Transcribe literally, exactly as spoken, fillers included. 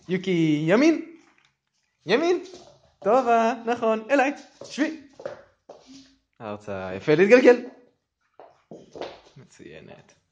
יוקי, ימין. ימין. טובה, נכון, אליי. שבי. הרצה, יפה להתגלגל. מצוינת.